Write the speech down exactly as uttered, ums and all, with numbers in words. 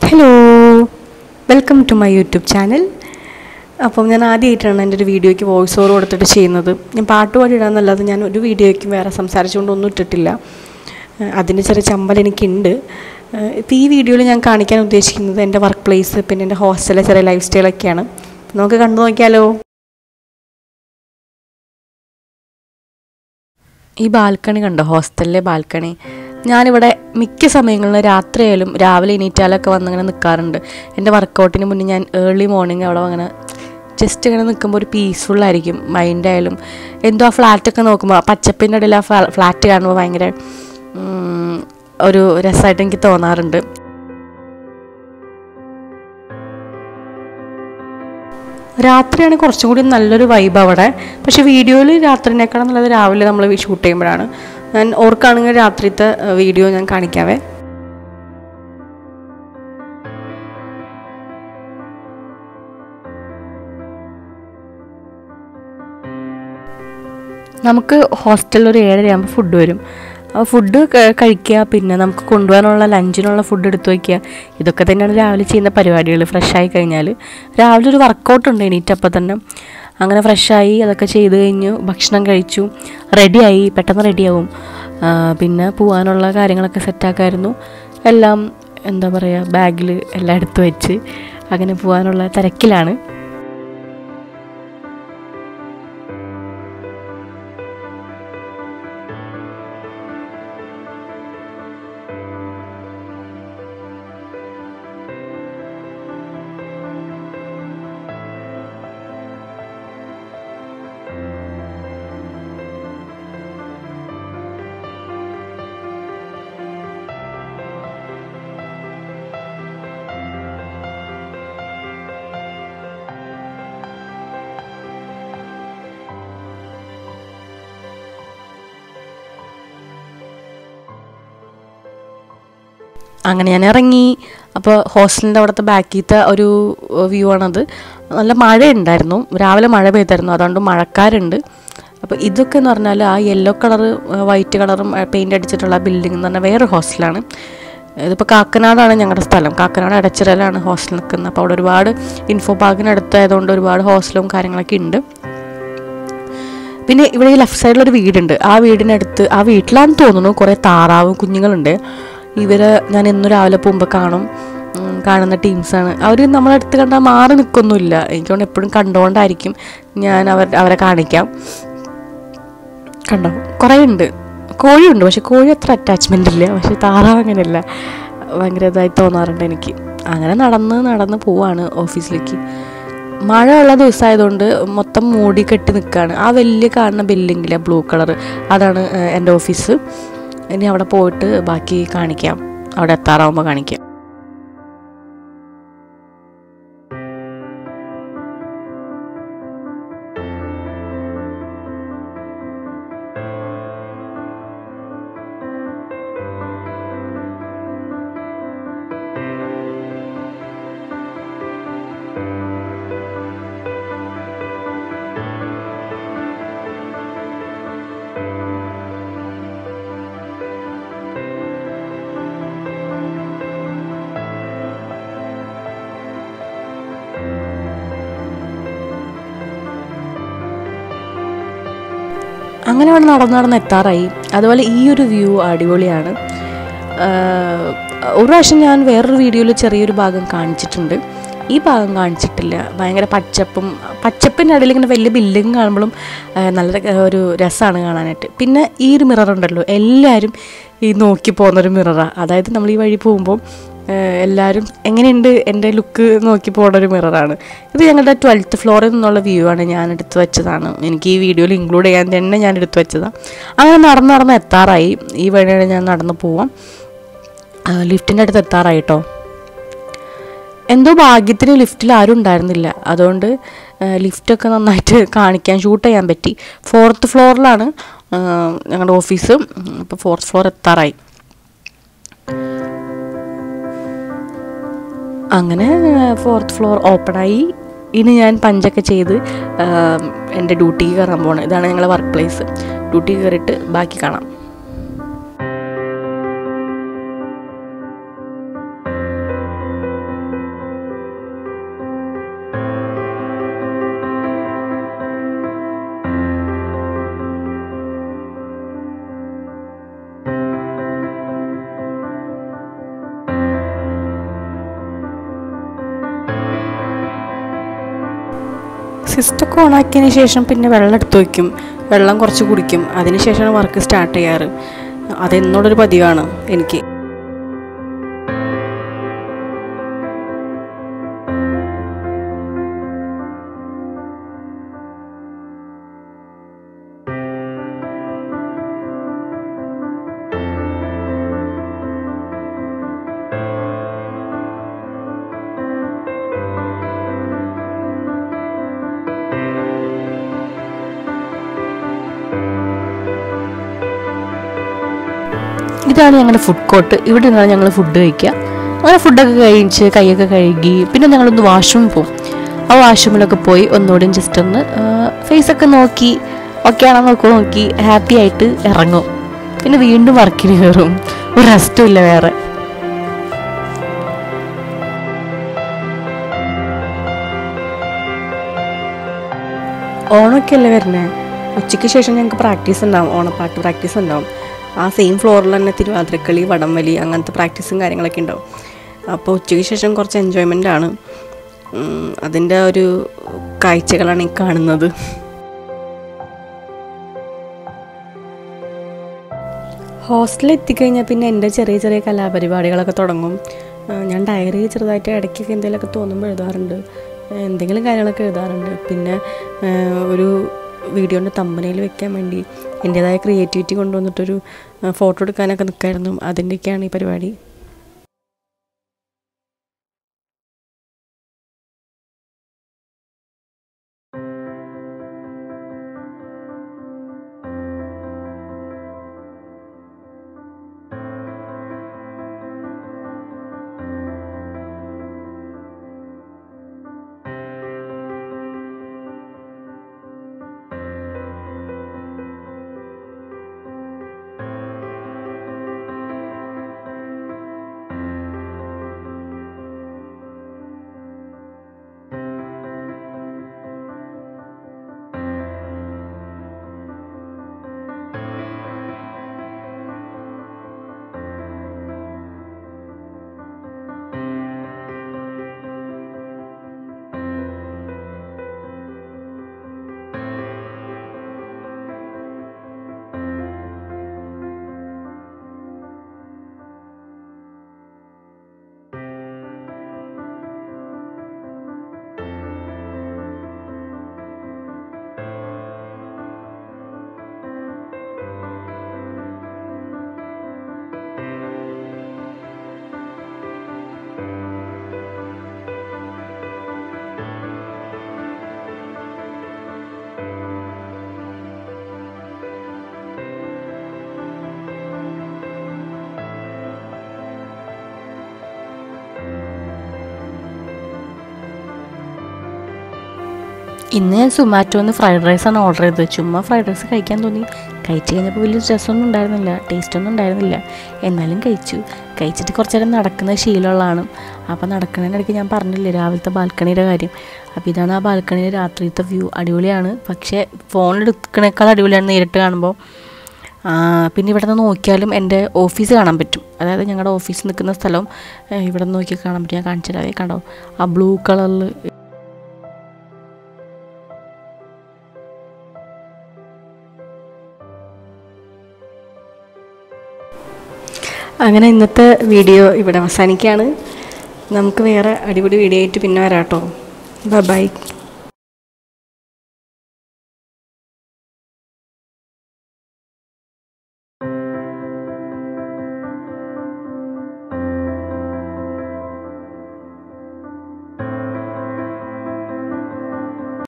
Hello, welcome to my YouTube channel. അപ്പം ഞാൻ ആദ്യമായിട്ടാണ് എൻ്റെ ഒരു വീഡിയോയ്ക്ക് വോയിസ് ഓവർ കൊടുത്തിട്ട് ചെയ്യുന്നത്. ഞാൻ പാട്ട് പാടിയിടാന്നല്ലാതെ ഞാൻ ഒരു വീഡിയോയ്ക്ക് വേറെ സംസാരിച്ചുകൊണ്ടൊന്നും ഇട്ടിട്ടില്ല. അതിൻ്റെ ചെറിയ ചമ്പൽ എനിക്കുണ്ട്. ഇപ്പോൾ ഈ വീഡിയോയിൽ ഞാൻ കാണിക്കാൻ ഉദ്ദേശിക്കുന്നത് എൻ്റെ വർക്ക് പ്ലേസ്, പിന്നെ എൻ്റെ ഹോസ്റ്റലിലെ ചെറിയ ലൈഫ് സ്റ്റൈലൊക്കെയാണ്. നമുക്ക് കണ്ടു നോക്കിയാലോ. ഈ ബാൽക്കണി കണ്ടോ, ഹോസ്റ്റലിലെ ബാൽക്കണി. ഞാനിവിടെ മിക്ക സമയങ്ങളിലും രാത്രിയായാലും രാവിലെ എണീറ്റാലൊക്കെ വന്നിങ്ങനെ നിൽക്കാറുണ്ട്. എൻ്റെ വർക്കൗട്ടിന് മുന്നേ ഞാൻ ഏർലി മോർണിംഗ് അവിടെ അങ്ങനെ ജസ്റ്റ് ഇങ്ങനെ നിൽക്കുമ്പോൾ ഒരു പീസ്ഫുള്ളായിരിക്കും മൈൻഡായാലും. എന്തോ ആ ഫ്ലാറ്റൊക്കെ നോക്കുമ്പോൾ പച്ചപ്പിൻ്റെ ഇടയിൽ ആ ഫ്ലാറ്റ് കാണുമ്പോൾ ഭയങ്കര ഒരു രസമായിട്ട് എനിക്ക് തോന്നാറുണ്ട്. രാത്രിയാണ് കുറച്ചും കൂടി നല്ലൊരു വൈബ് അവിടെ. പക്ഷേ വീഡിയോയിൽ രാത്രിനേക്കാളും നല്ലത് രാവിലെ നമ്മൾ ഷൂട്ട് ചെയ്യുമ്പോഴാണ്. ഞാൻ ഓർക്കാണെങ്കിൽ രാത്രിത്തെ വീഡിയോ ഞാൻ കാണിക്കാവേ. നമുക്ക് ഹോസ്റ്റലിൽ ഒരു ഏഴരയാകുമ്പോൾ ഫുഡ് വരും. ഫുഡ് കഴിക്കുക, പിന്നെ നമുക്ക് കൊണ്ടുപോകാനുള്ള ലഞ്ചിനുള്ള ഫുഡ് എടുത്തു വയ്ക്കുക. ഇതൊക്കെ തന്നെയാണ് രാവിലെ ചെയ്യുന്ന പരിപാടികൾ. ഫ്രഷായി കഴിഞ്ഞാൽ രാവിലെ ഒരു വർക്കൗട്ട് ഉണ്ട് എണീറ്റപ്പം തന്നെ. അങ്ങനെ ഫ്രഷായി അതൊക്കെ ചെയ്ത് കഴിഞ്ഞു, ഭക്ഷണം കഴിച്ചു, റെഡിയായി, പെട്ടെന്ന് റെഡിയാവും. പിന്നെ പോകാനുള്ള കാര്യങ്ങളൊക്കെ സെറ്റാക്കായിരുന്നു. എല്ലാം എന്താ പറയുക, ബാഗിൽ എല്ലാം എടുത്തു വെച്ച് അങ്ങനെ പോകാനുള്ള തിരക്കിലാണ്. അങ്ങനെ ഞാൻ ഇറങ്ങി. അപ്പോൾ ഹോസ്റ്റലിൻ്റെ അവിടുത്തെ ബാക്കിലത്തെ ഒരു വ്യൂ ആണത്. നല്ല മഴ ഉണ്ടായിരുന്നു, രാവിലെ മഴ പെയ്തായിരുന്നു, അതുകൊണ്ട് മഴക്കാരുണ്ട്. അപ്പോൾ ഇതൊക്കെ എന്ന് പറഞ്ഞാൽ ആ യെല്ലോ കളറ് വൈറ്റ് കളറും പെയിൻ്റ് അടിച്ചിട്ടുള്ള ബിൽഡിംഗ് എന്ന് പറഞ്ഞാൽ വേറൊരു ഹോസ്റ്റലാണ്. ഇതിപ്പോൾ കാക്കനാടാണ് ഞങ്ങളുടെ സ്ഥലം. കാക്കനാട് എടച്ചിറയിലാണ് ഹോസ്റ്റൽ നിൽക്കുന്നത്. അപ്പോൾ അവിടെ ഒരുപാട് ഇൻഫോ പാർക്കിനടുത്തായതുകൊണ്ട് ഒരുപാട് ഹോസ്റ്റലും കാര്യങ്ങളൊക്കെ ഉണ്ട്. പിന്നെ ഇവിടെ ഈ ലെഫ്റ്റ് സൈഡിലൊരു വീടുണ്ട്. ആ വീടിനടുത്ത്, ആ വീട്ടിലാണെന്ന് തോന്നുന്നു, കുറേ താറാവും കുഞ്ഞുങ്ങളുണ്ട്. ഇവരെ ഞാൻ എന്നും രാവിലെ പോകുമ്പോൾ കാണും, കാണുന്ന ടീംസാണ്. അവർ നമ്മളടുത്ത് കണ്ടാൽ മാറി നിൽക്കൊന്നുമില്ല. എനിക്കൊണ്ട് എപ്പോഴും കണ്ടുകൊണ്ടായിരിക്കും ഞാൻ അവർ അവരെ കാണിക്കാം. കണ്ടോ, കുറേ ഉണ്ട്. കോഴിയുണ്ട്, പക്ഷെ കോഴി അത്ര അറ്റാച്ച്മെൻ്റ് ഇല്ല. പക്ഷെ താറാവ് അങ്ങനെയല്ല, ഭയങ്കര ഇതായി തോന്നാറുണ്ട് എനിക്ക്. അങ്ങനെ നടന്ന് നടന്ന് പോവാണ് ഓഫീസിലേക്ക്. മഴ ഉള്ള ദിവസമായതുകൊണ്ട് മൊത്തം മൂടി കെട്ടി നിൽക്കുകയാണ്. ആ വലിയ കാണുന്ന ബിൽഡിങ്ങിലെ ബ്ലൂ കളർ, അതാണ് എൻ്റെ ഓഫീസ്. ഇനി അവിടെ പോയിട്ട് ബാക്കി കാണിക്കാം, അവിടെ എത്താറാവുമ്പോൾ കാണിക്കാം. അങ്ങനെ അവിടെ നടന്ന് നടന്ന് എത്താറായി. അതുപോലെ ഈ ഒരു വ്യൂ അടിപൊളിയാണ്. ഒരു പ്രാവശ്യം ഞാൻ വേറൊരു വീഡിയോയിൽ ചെറിയൊരു ഭാഗം കാണിച്ചിട്ടുണ്ട്, ഈ ഭാഗം കാണിച്ചിട്ടില്ല. ഭയങ്കര പച്ചപ്പും പച്ചപ്പിൻ്റെ ഇടയിൽ ഇങ്ങനെ വലിയ ബിൽഡിങ് കാണുമ്പോഴും നല്ല ഒരു രസമാണ് കാണാനായിട്ട്. പിന്നെ ഈ ഒരു മിറർ ഉണ്ടല്ലോ, എല്ലാവരും ഈ നോക്കി പോകുന്നൊരു മിററാണ്. അതായത് നമ്മൾ ഈ വഴി പോകുമ്പോൾ എല്ലാവരും എങ്ങനെയുണ്ട് എൻ്റെ ലുക്ക് നോക്കി പോകുന്ന ഒരു മിററാണ് ഇത്. ഞങ്ങളുടെ ട്വൽത്ത് ഫ്ലോറിൽ നിന്നുള്ള വ്യൂ ആണ്, ഞാൻ എടുത്തു വെച്ചതാണ്. എനിക്ക് ഈ വീഡിയോയിൽ ഇൻക്ലൂഡ് ചെയ്യാൻ തന്നെ ഞാൻ എടുത്തു വെച്ചതാണ്. അങ്ങനെ നടന്ന് നടന്ന് എത്താറായി. ഈ വഴിയാണ് ഞാൻ നടന്ന് പോവാം. ലിഫ്റ്റിൻ്റെ അടുത്ത് എത്താറായി കേട്ടോ. എന്തോ ഭാഗ്യത്തിന് ലിഫ്റ്റിൽ ആരും ഉണ്ടായിരുന്നില്ല, അതുകൊണ്ട് ലിഫ്റ്റൊക്കെ നന്നായിട്ട് കാണിക്കാൻ ഷൂട്ട് ചെയ്യാൻ പറ്റി. ഫോർത്ത് ഫ്ലോറിലാണ് ഞങ്ങളുടെ ഓഫീസ്. അപ്പോൾ ഫോർത്ത് ഫ്ലോർ എത്താറായി. അങ്ങനെ ഫോർത്ത് ഫ്ലോർ ഓപ്പണായി. ഇനി ഞാൻ പഞ്ചൊക്കെ ചെയ്ത് എൻ്റെ ഡ്യൂട്ടിക്ക് കയറാൻ പോകണം. ഇതാണ് ഞങ്ങളുടെ വർക്ക് പ്ലേസ്. ഡ്യൂട്ടിക്ക് കയറിയിട്ട് ബാക്കി കാണാം. സിസ്റ്റമൊക്കെ ഓണാക്കിയതിന് ശേഷം പിന്നെ വെള്ളം എടുത്ത് വയ്ക്കും, വെള്ളം കുറച്ച് കുടിക്കും, അതിന് ശേഷമാണ് വർക്ക് സ്റ്റാർട്ട് ചെയ്യാറ്. അതെന്നോടൊരു പതിവാണ് എനിക്ക്. ഇതാണ് ഞങ്ങളുടെ ഫുഡ് കോർട്ട്. ഇവിടെ നിന്നാണ് ഞങ്ങൾ ഫുഡ് കഴിക്കുക. അങ്ങനെ ഫുഡൊക്കെ കഴിച്ച് കൈയൊക്കെ കഴുകി പിന്നെ ഞങ്ങളൊന്ന് വാഷ്റൂമിൽ പോകും. ആ വാഷ്റൂമിലൊക്കെ പോയി ഒന്നുകൂടി ജസ്റ്റ് ഒന്ന് ഫേസൊക്കെ നോക്കി ഓക്കെ ആണോ നോക്കി നോക്കി ഹാപ്പി ആയിട്ട് ഇറങ്ങും. പിന്നെ വീണ്ടും വർക്കിന് കയറും. ഒരു റെസ്റ്റും ഇല്ല വേറെ. ഓണമൊക്കെ അല്ലേ വരുന്നത്, ഉച്ചയ്ക്ക് ശേഷം ഞങ്ങൾക്ക് പ്രാക്ടീസ് ഉണ്ടാവും, ഓണപ്പാട്ട് പ്രാക്ടീസ് ഉണ്ടാവും. ആ സെയിം ഫ്ലോറിൽ തന്നെ തിരുവാതിരക്കളി, വടംവലി അങ്ങനത്തെ പ്രാക്ടീസും കാര്യങ്ങളൊക്കെ ഉണ്ടാവും. അപ്പോൾ ഉച്ചയ്ക്ക് ശേഷം കുറച്ച് എൻജോയ്മെൻ്റ് ആണ്. അതിൻ്റെ ഒരു കാഴ്ചകളാണ് ഈ കാണുന്നത്. ഹോസ്റ്റലിൽ എത്തിക്കഴിഞ്ഞാൽ പിന്നെ എൻ്റെ ചെറിയ ചെറിയ കലാപരിപാടികളൊക്കെ തുടങ്ങും. ഞാൻ ഡയറി ചെറുതായിട്ട് ഇടയ്ക്കൊക്കെ എന്തെങ്കിലുമൊക്കെ തോന്നുമ്പോൾ എഴുതാറുണ്ട്, എന്തെങ്കിലും കാര്യങ്ങളൊക്കെ എഴുതാറുണ്ട്. പിന്നെ ഒരു വീഡിയോൻ്റെ തമ്പനയിൽ വെക്കാൻ വേണ്ടി എൻ്റേതായ ക്രിയേറ്റിവിറ്റി കൊണ്ടുവന്നിട്ടൊരു ഫോട്ടോ എടുക്കാനൊക്കെ നിൽക്കായിരുന്നു. അതിൻ്റെയൊക്കെയാണ് ഈ പരിപാടി. ഇന്ന് ഞാൻ സുമാറ്റോന്ന് ഫ്രൈഡ് റൈസാണ് ഓർഡർ ചെയ്തത്. ചുമ്മാ ഫ്രൈഡ് റൈസ് കഴിക്കാൻ തോന്നി. കഴിച്ച് കഴിഞ്ഞപ്പോൾ വലിയ രസമൊന്നും ഉണ്ടായിരുന്നില്ല, ടേസ്റ്റൊന്നും ഉണ്ടായിരുന്നില്ല. എന്നാലും കഴിച്ചു. കഴിച്ചിട്ട് കുറച്ച് നേരം നടക്കുന്ന ശീലമുള്ളതാണ്. അപ്പോൾ നടക്കുന്നതിനിടയ്ക്ക് ഞാൻ പറഞ്ഞില്ലേ രാവിലത്തെ ബാൽക്കണിയുടെ കാര്യം. അപ്പോൾ ഇതാണ് ആ ബാൽക്കണിയുടെ രാത്രിയിലത്തെ വ്യൂ. അടിപൊളിയാണ്. പക്ഷേ ഫോണിലെടുക്കണേക്കാൾ അടിപൊളിയാണ് നേരിട്ട് കാണുമ്പോൾ. പിന്നെ ഇവിടെ നിന്ന് നോക്കിയാലും എൻ്റെ ഓഫീസ് കാണാൻ പറ്റും. അതായത് ഞങ്ങളുടെ ഓഫീസ് നിൽക്കുന്ന സ്ഥലം ഇവിടെ നിന്ന് നോക്കി കാണാൻ പറ്റും. ഞാൻ കാണിച്ചു തരാവേ, കണ്ടോ ആ ബ്ലൂ കളറിൽ. അങ്ങനെ ഇന്നത്തെ വീഡിയോ ഇവിടെ അവസാനിക്കുകയാണ്. നമുക്ക് വേറെ അടിപൊളി വീഡിയോ ആയിട്ട് പിന്നെ വരാം കേട്ടോ. Bye by.